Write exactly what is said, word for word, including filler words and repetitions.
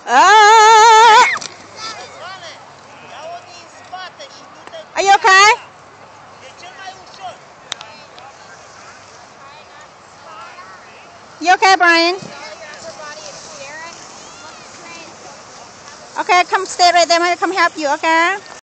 Ah! Are you okay? You okay, Brian? Okay, come stay right there. I'm gonna come help you, okay?